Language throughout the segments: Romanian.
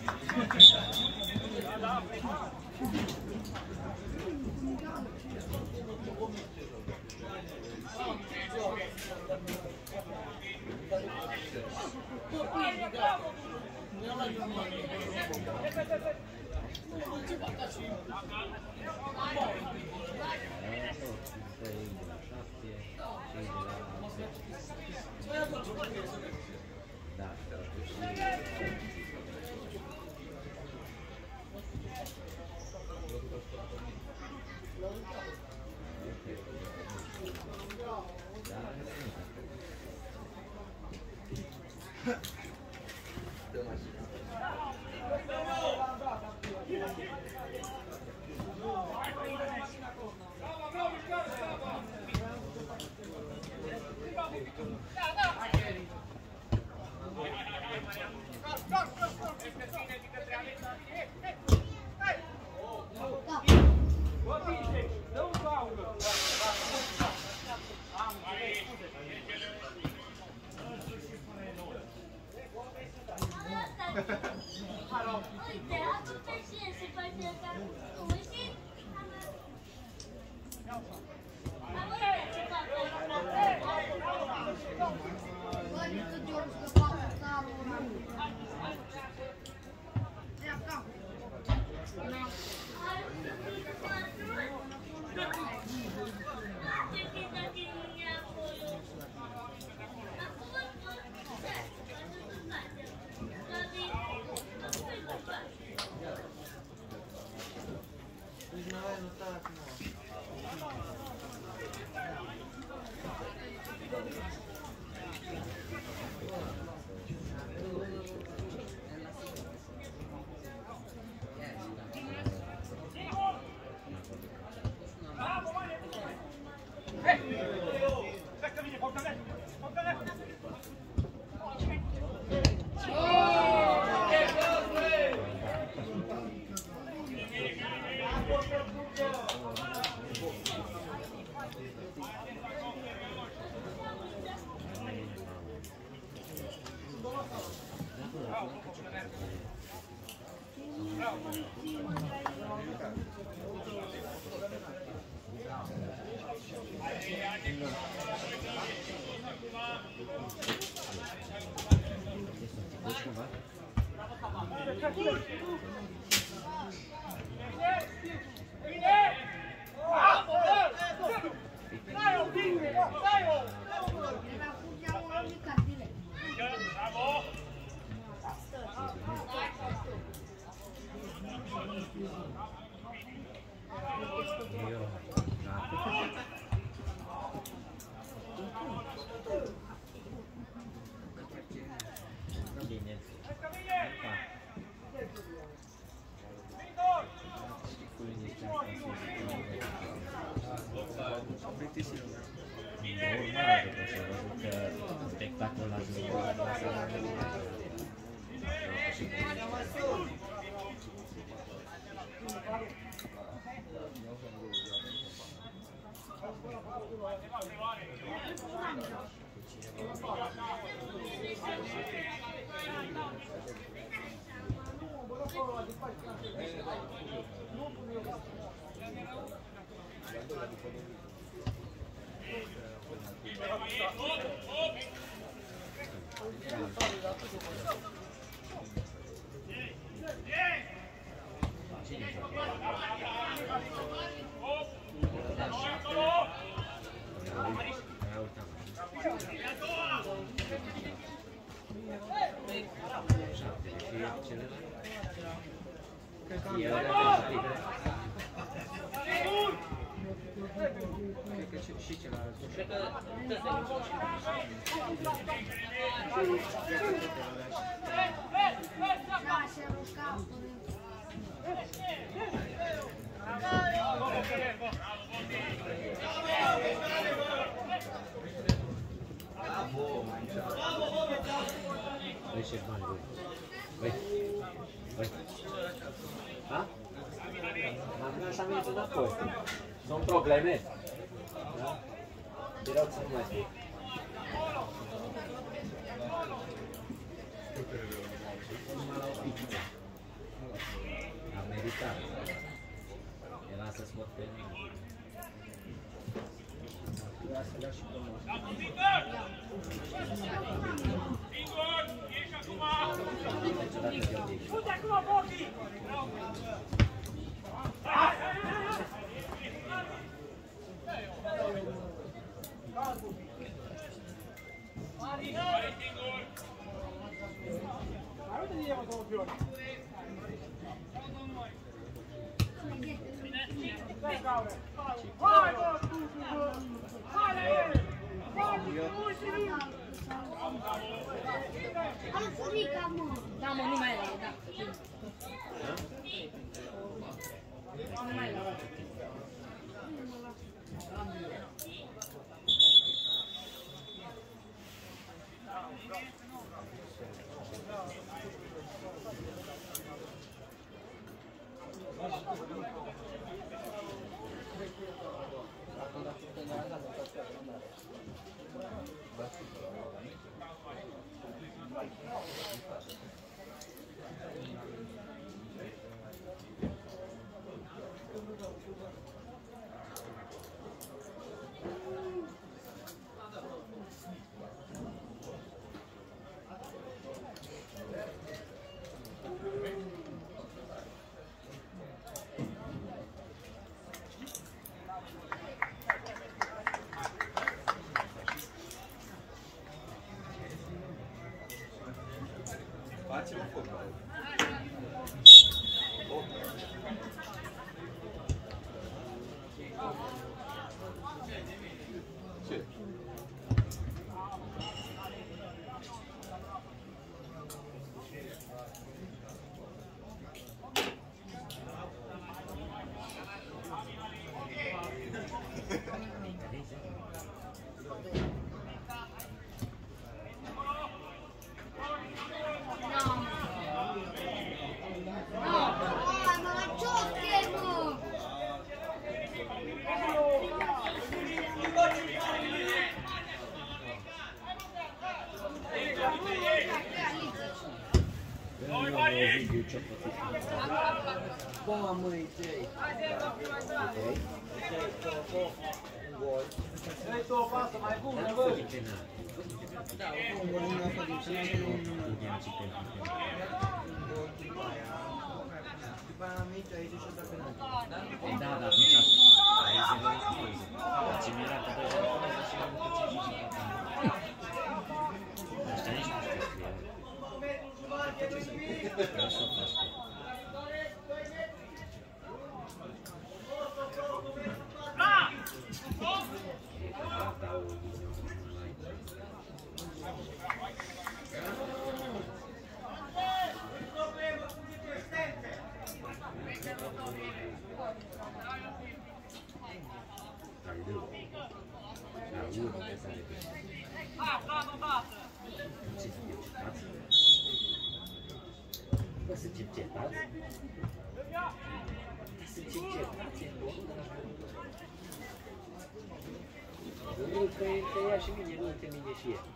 Sunt probleme? Da? Te rog să nu mai spui. evitat. Era să scot pe mine. Ia să ia și pe noi. Du-te acum, Bochi! Da, mă, nu mai e, da. Nu mai e. Facem fotbal. Ce? Boa, mãe, Jay. Ei, două pasă mai bună, bă! Da, un gol în apă din cele mai după aia mici, aici și-o dat penalti. Da, dar atunci ai 0 la pauză. Dar ce mi-era că 2 la pauză și am mutat 5 și la pauză. Ăștia nici nu știu scrie. Vreau să o faci tu. Sunt cercetați? Sunt cercetați în locul ăla? Nu, că ea și mine, nu între mine și el.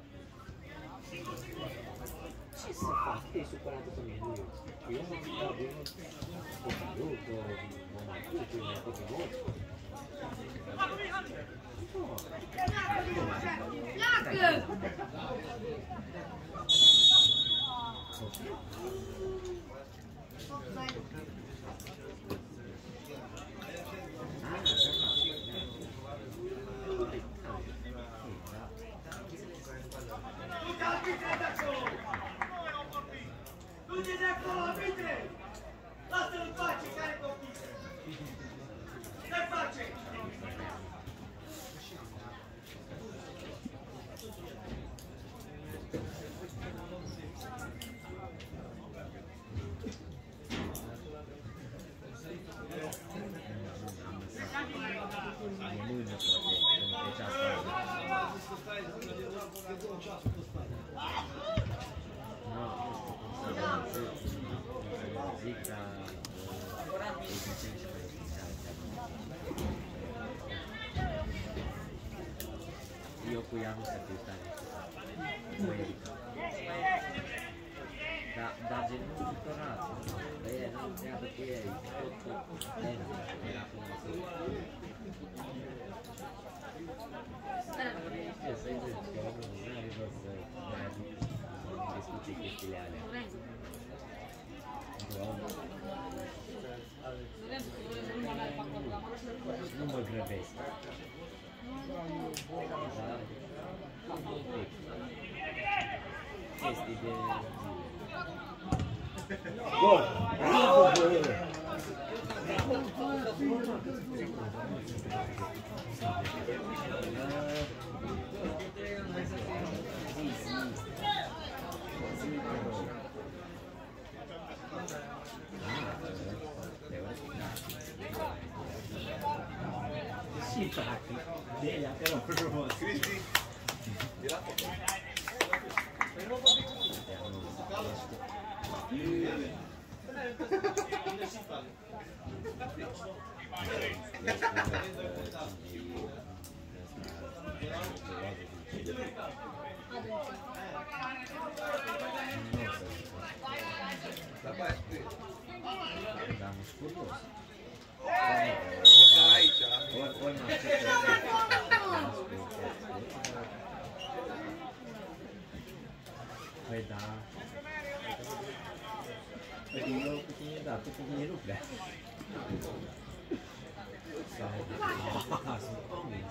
Ce să fac? Te-ai supărat pe mine, nu eu. Eu mă uitam, eu mă matur, eu mi-a făcut un loc. Pleacă! Du-te de acolo, arbitре! Lasă-l în pace, care copii! Ce-i face? Eu cu ea nu se fiu stare. Dar gen nu supărat. treabă cu ei, tot cu era până să... Să-i zic, că nu are rost să mai discuții chestiile alea. Nu mă grăbesc. Chestii de... Gol! Bravo, bă! Și practic, de ea, te rog frumos. Cristi, era Da, musculos. aici, la mine. Ori mă păi da. Păi eu cu tine, da, cu tine nu prea. Sunt convins.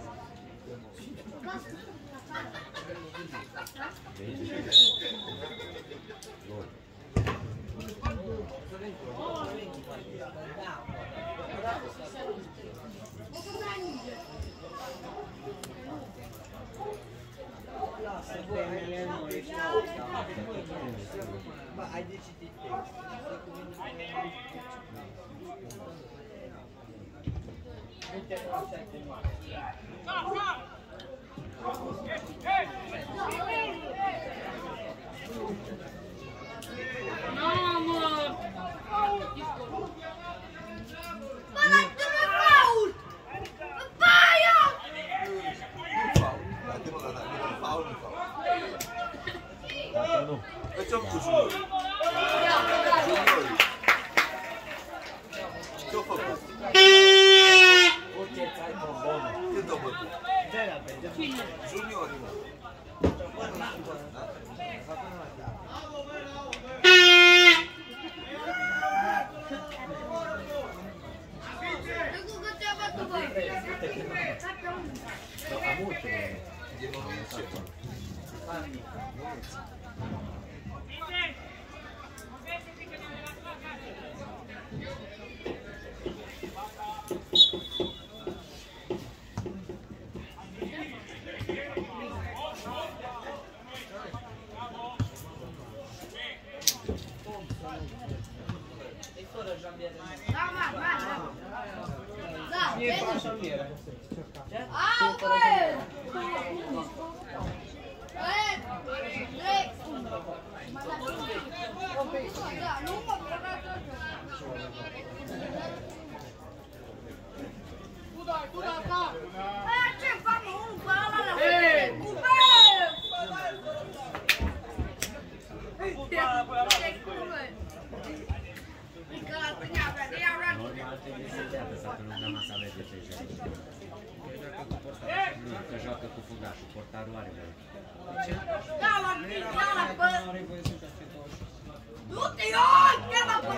Vezi? Gol. Ma hai decidito Facciamo un junior. Juniori. Ce-o făcut? Orice ți-ai trombonă. Cât o bătut? Juniorii, mă. Am multe. E nomințe. Normal trebuie să dea pe satul lângă masa vede ce joacă. Nu, că joacă cu fugașul, portarul are voie. Du-te, Ion! Chema pe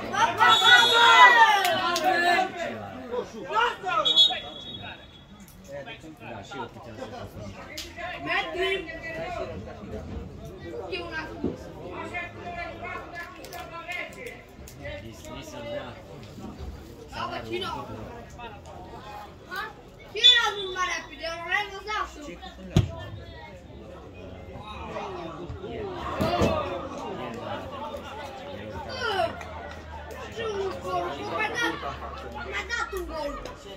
Da, și eu puteam să joc. Metri! E una spus. Ni să-mi dea salariul Cine? tuturor. Cine a dus mai rapid? Eu nu l-am văzut. Și un gol. Mi-a dat un gol.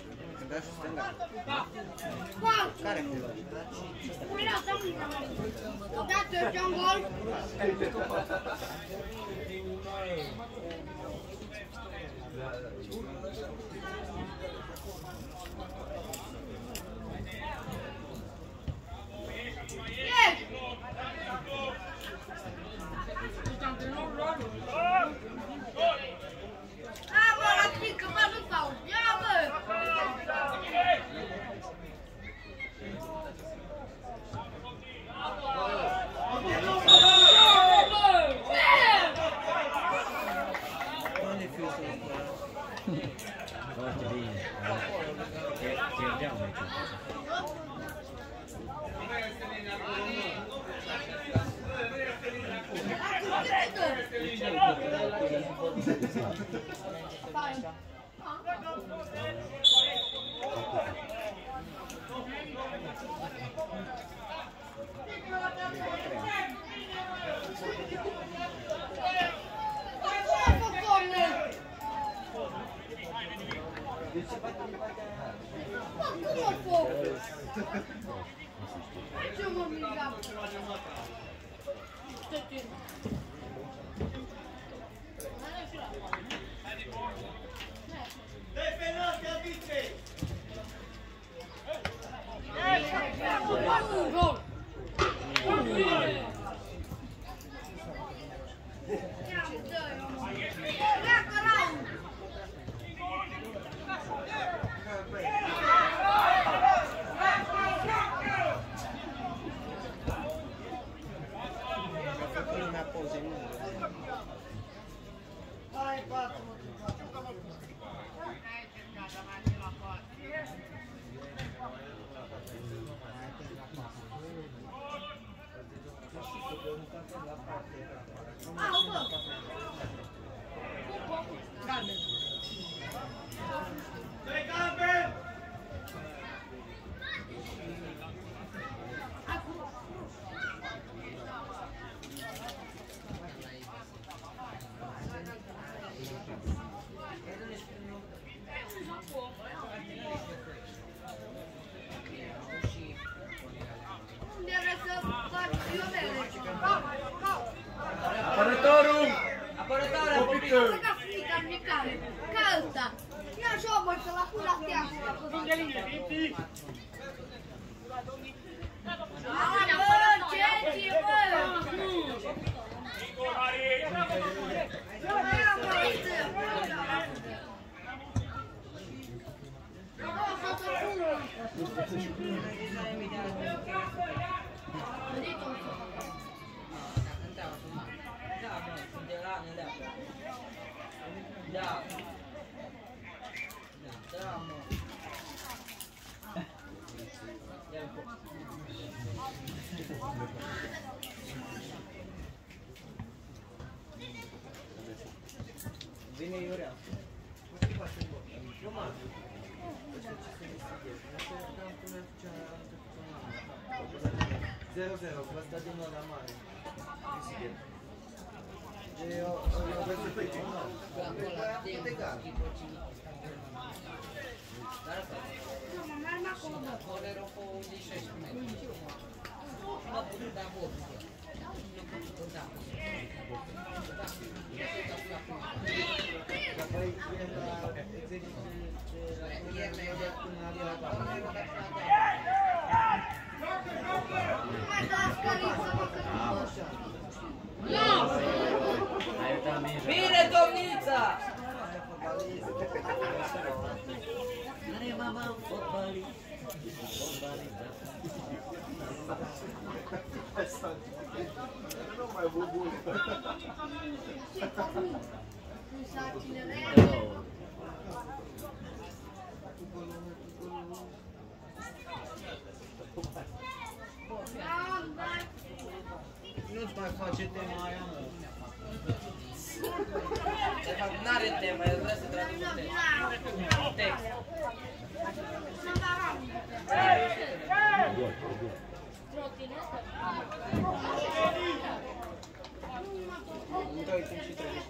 Care cu O dat un gol. Foarte bine. Pierdeam meciul ăsta. Vine Iurea. 0-0, vă stă din nou la mare. Eu vreau să plece. Bine, domnița! Are mama fotbalii. Nu mai bubul. Nu-ți mai face tema aia, mă. De fapt, n-are temă, el vrea să traduce text. Doi timp și 30.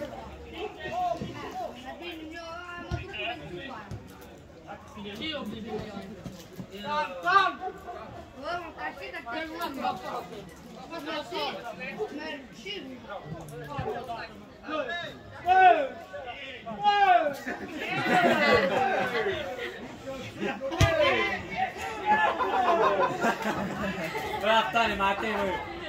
Raptare, Mateo!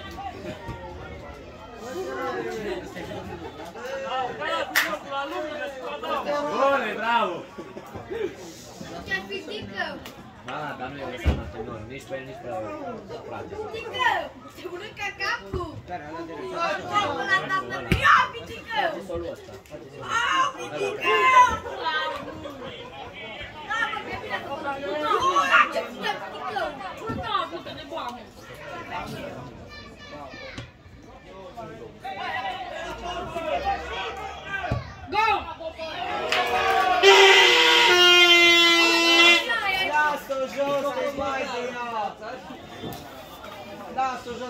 Bune, bravo! Ce-ar fi Tică? Da, dar nu e lăsat antrenor, nici pe el, nici pe frate. Tică! Se mănâncă capul! Care, ala de Capul la tatăl! Ia, Tică! Solul ăsta. Au, Tică!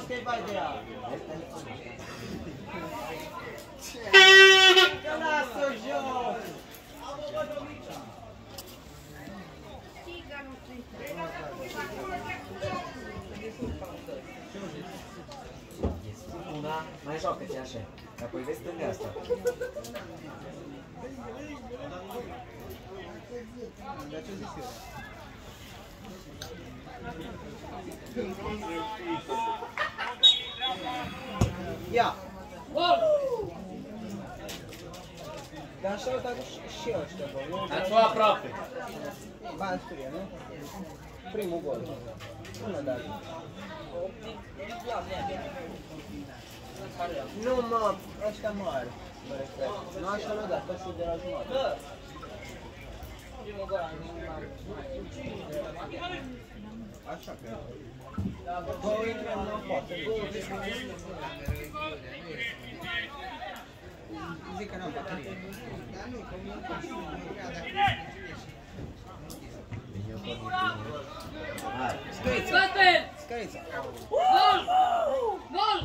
te vai de ea. Că lasă-o jos! Una, mai joacă-ți așa, că apoi vezi stânga asta. Dar ce zic eu? Ia! Dar așa au dat și ăștia, bă, nu? Ați fost aproape. Ba, scrie, nu? Primul gol. Bună, dar. Nu, mă, ăștia mari. Mă refer. Nu așa l-a dat, ăștia de la jumătate. Așa că... Bă, intră în poate. Zic că n-am baterie. Scărița! Scărița! Gol! Gol!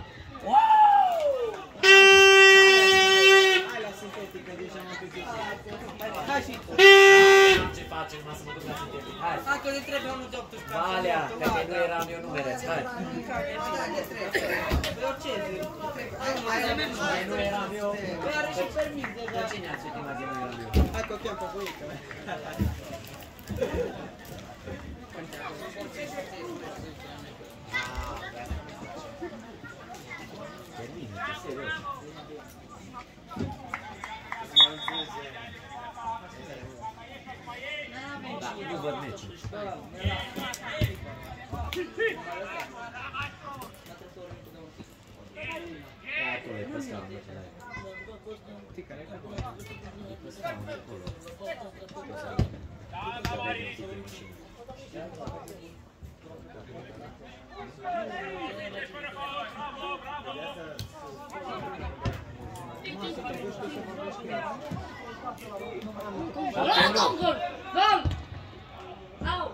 Hai la sintetică, deja m-am pregătit. Hai și tu! Ce facem, numai să mă duc la sintetic? Hai! Hai că ne trebuie unul de 18 ani. Valea, că de nu eram eu numereți, hai! Orice zi. Mai nu eram eu. Păi are și permis deja. De cine ați ultima zi nu eram eu? Hai că o chem pe buică. Termină, serios. Da, nu văd meciul. Da, acolo e pe scaun, nu te dai. Ticare, E pe scaun, acolo. Să vedem câte mașini. Gol! Gol! Gol! Au!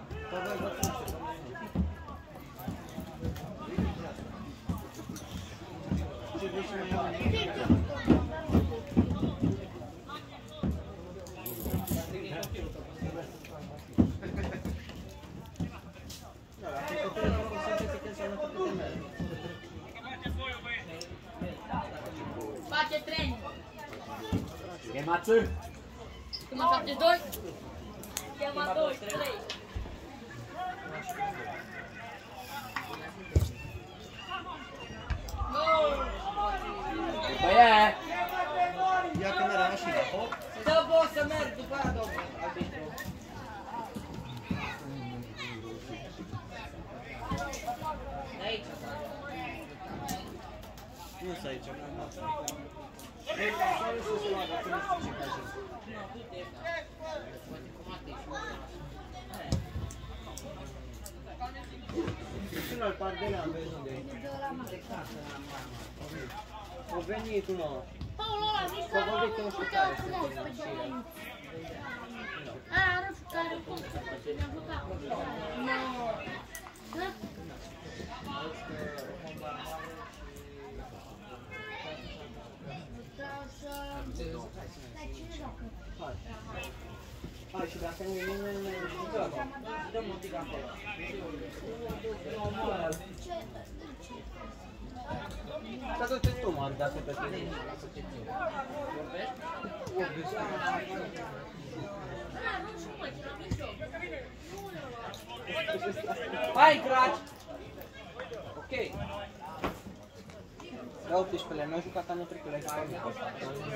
Face treni! Schematul! Chema 72! Chema 23! Gol! După ea! Ia că merea mașina, hop! Dă boss să merg după aia, domnul arbitru. De aici. Nu s-a aici, n-am luat. Nu știu să luat, dacă nu știu ce face. Până al Pardelea, vezi unde e. O venit unul. Paul ăla, mișcă Că vorbit cu nu știu care se frumos, ține pe în de șire. aici. A, nu știu care cum să face, mi-am jucat. Nu. Hai, și dacă nu e nimeni, ne jucăm. Dăm un pic acolo. Să du-te tu, mă, dacă pe tine. Hai, craci! Ok. La 18-le, mi-au jucat anul trecut, le-ai jucat mică ăsta.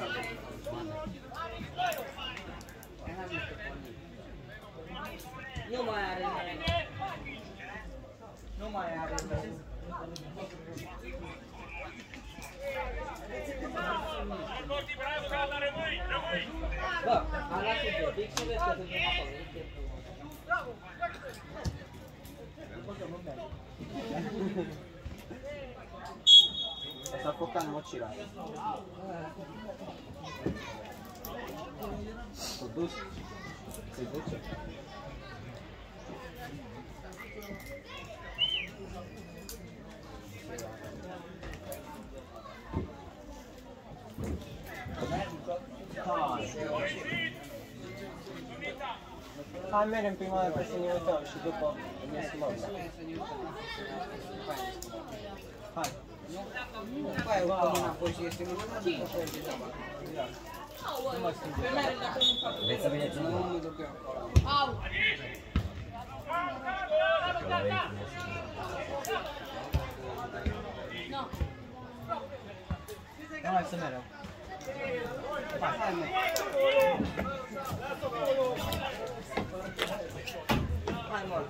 Nu mai are. Nu mai are. Bă, am luat un pic și vezi că suntem acolo. S-a focat în mocira. S-a dus. Se duce. Hai, mergem prima dată să ne uităm și după ne sumăm. Hai. Hai, urcă mâna apoi și este mâna. Nu mă schimb. Vreți să vedeți un Nu, nu duc eu. Au! Nu. Hai să mergem. Hai, mă. Hai, mă.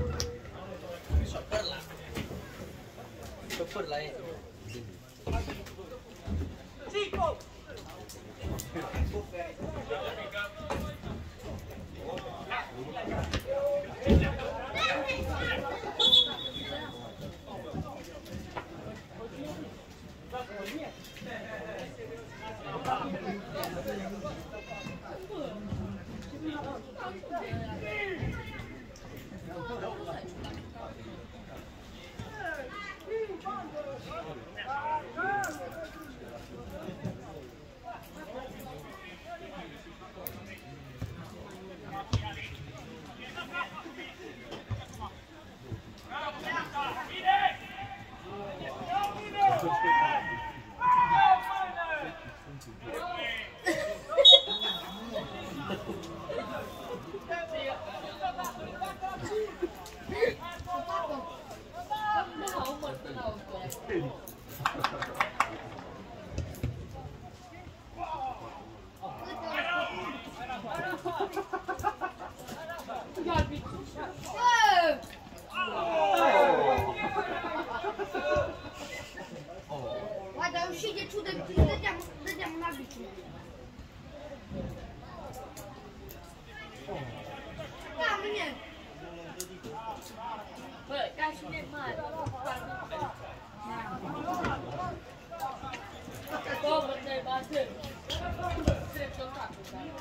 Șopăr la ei. Zico! Vai, dar eu și de ciudă, dădeam în arbitru. Da, mine. Băi, ca și de mare. Cum te bate? Trebuie să-l fac.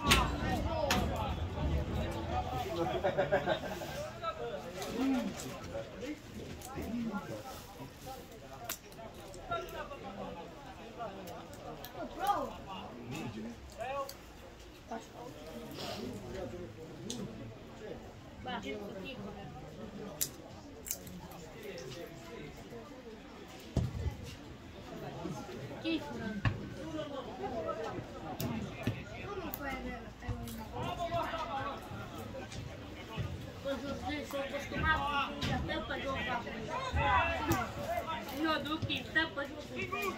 Eu duc timp pe jos.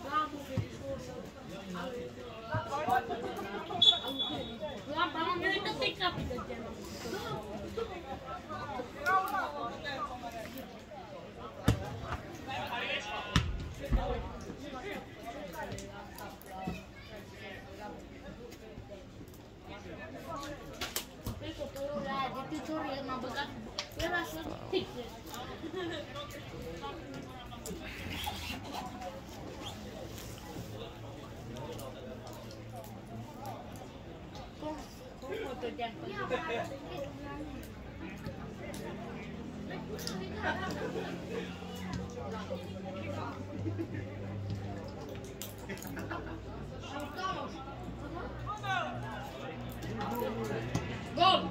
Am balon de uită pe cap de genul. De câte ori el m-a băgat, era să fixe. Cum o dădeam pe Gol!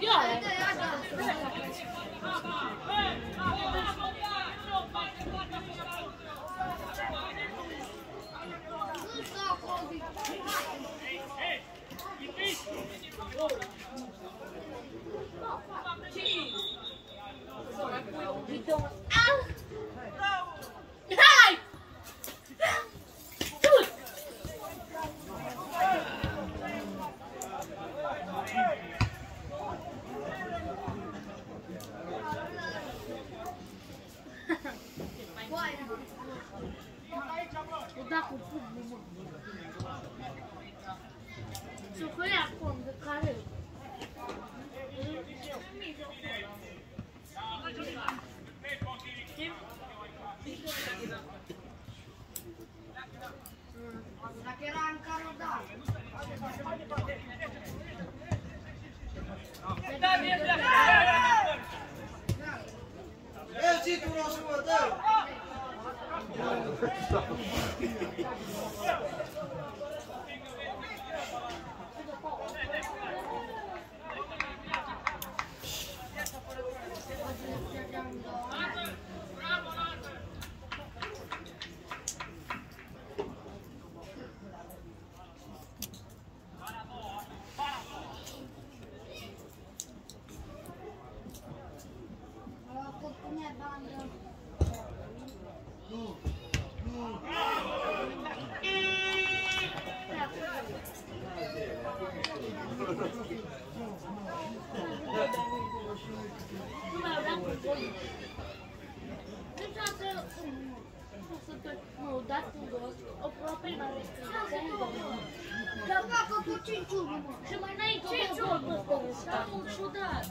Și mai înainte, 5 ori, s-a ciudat.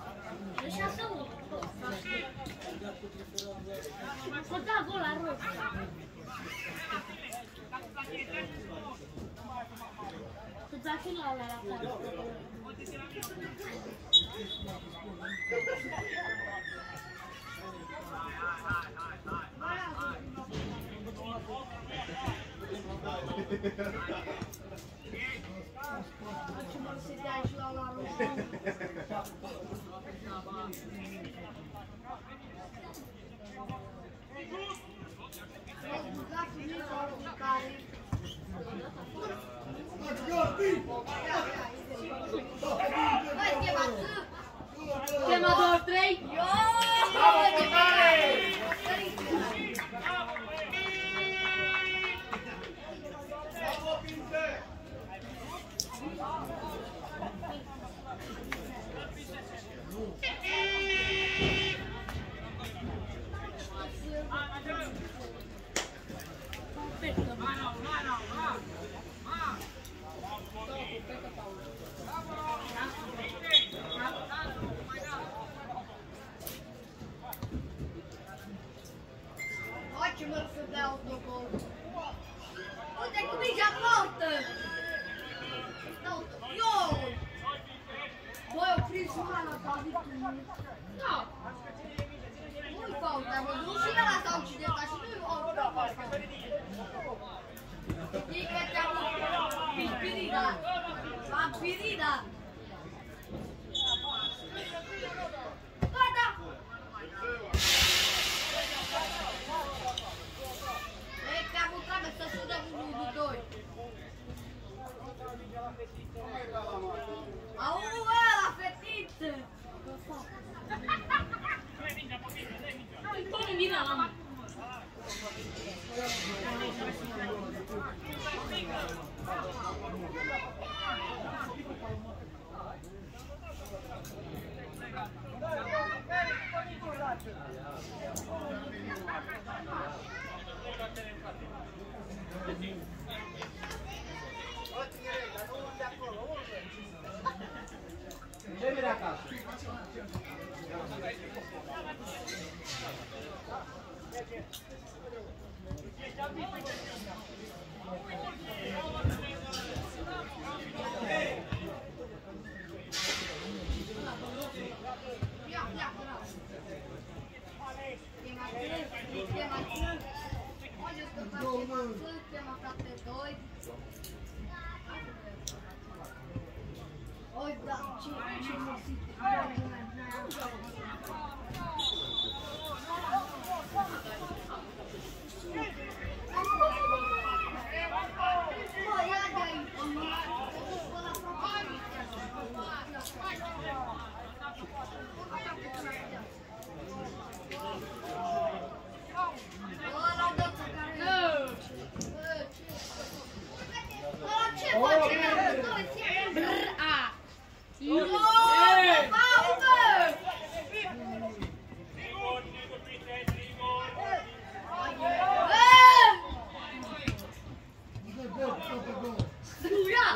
Deci așa mult. Să da gol la rost. Să da și la care. Chema 2, 3. Ótimo esse dá autogol. Onde é que o Ninja volta? Não, Bă, eu prins una ta victimă. Da. Nu-i falta, mă duc și el asta occidental și nu-i falta. Știi că te-am Vampirida. Vampirida. Da, da. Ei, te-am mâncat, să sudă 1-2. Auu, bă, la fetiță! Pune vina la mă.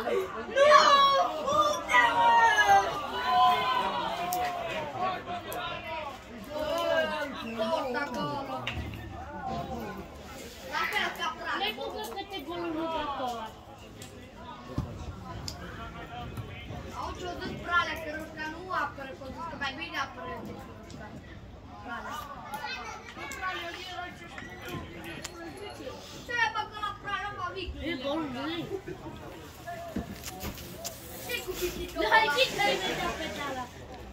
Lei può che golul acolo. Oggi ho detto Prale che Rosca non apre così, che vai bene apre. Cioè, ma con la Prale va via. E golul lei. Sei così. Dai, chi te ne vede a pedala?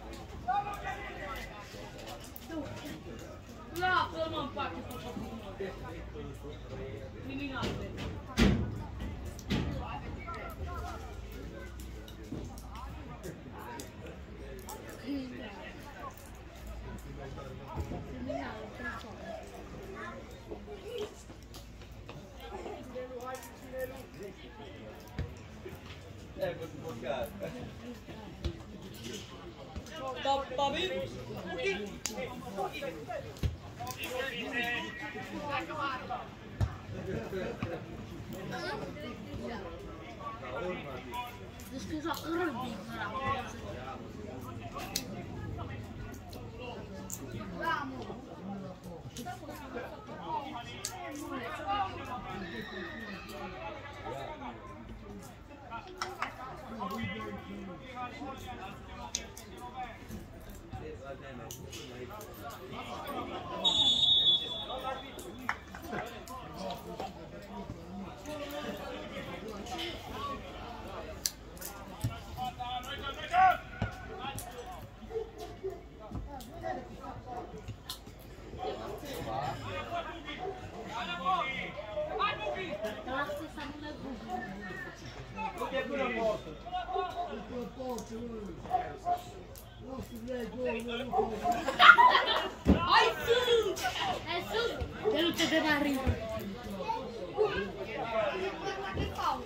No, però non fa che fa minimale. Ecco, si può fare. Scusa, rugby. Ai su! È su! Che non ci deve arrivare. Che fa?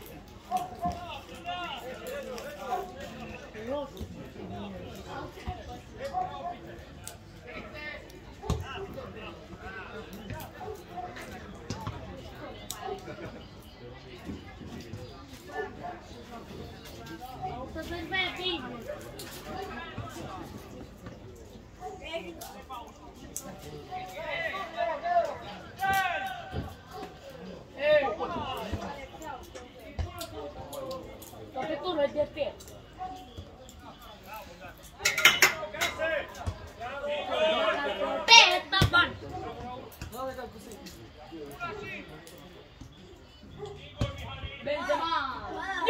Perché tu non è te. Aspetta, vai! Benzema!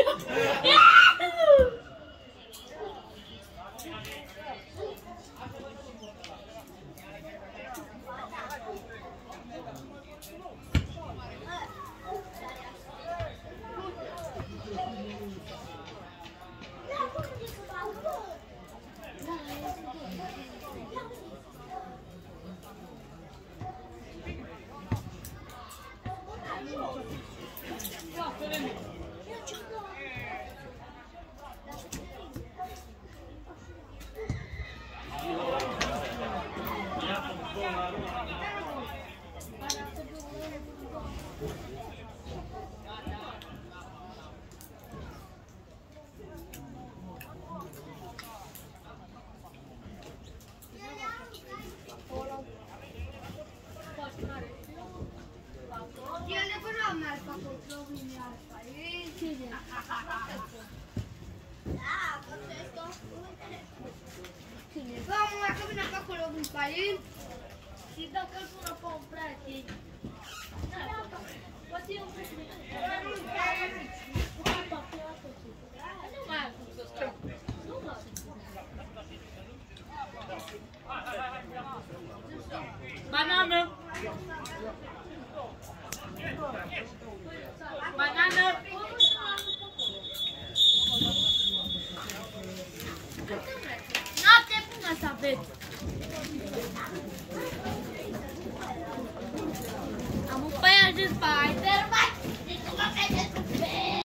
Vamos a caminar para Colombo, pai. Se dá qualcuno può comprarti. Banana. Banana. Notte prima sapete. Am un paio de spate.